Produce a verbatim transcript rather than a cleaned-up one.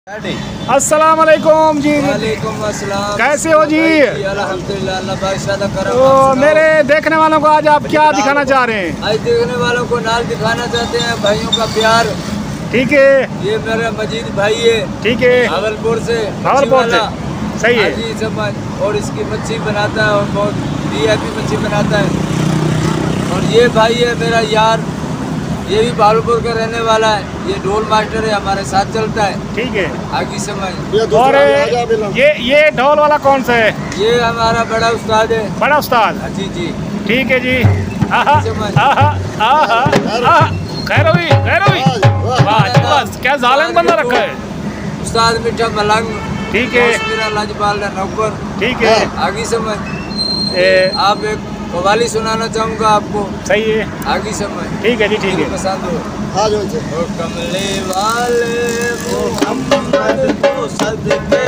अस्सलाम वालेकुम जी। वालेकुम अस्सलाम। कैसे हो जी? अल्हम्दुलिल्लाह, अल्लाह बादशाह दा करम। तो मेरे देखने वालों को आज आप क्या दिखाना चाह रहे हैं? आज देखने वालों को नाल दिखाना चाहते हैं भाइयों का प्यार। ठीक है, ये मेरा मजीद भाई है, ठीक है, भावलपुर से। भावलपुर से, सही है जी समझ। और इसकी मच्छी बनाता है और बहुत वीआईपी मच्छी बनाता है। और ये भाई है मेरा यार, ये भी भावलपुर का रहने वाला है। ये ढोल मास्टर है, हमारे साथ चलता है। ठीक है, आगे समझ। और ये ये ढोल वाला कौन सा है? ये हमारा बड़ा उस्ताद है। बड़ा उस्ताद? जी जी, ठीक है जी। आहा आहा आहा आहा, खैरोवी खैरोवी, वाह जी बस, क्या जालिम बंदा रखा है। उस्ताद मीठा मलंग। ठीक है, मेरा लाजपाल नौकर। ठीक है, आगे समझ। ए, आप एक कव्वाली सुनाना चाहूँगा आपको। सही है, आगे समझ। ठीक है जी, ठीक है। पसंद हो। ओ कमले वाले मोहम्मद को सदके